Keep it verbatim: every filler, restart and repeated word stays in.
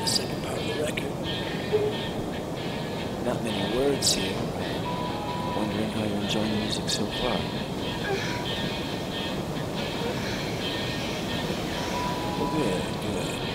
the second part of the record. Not many words here. Wondering how you're enjoying the music so far. Well, good, good.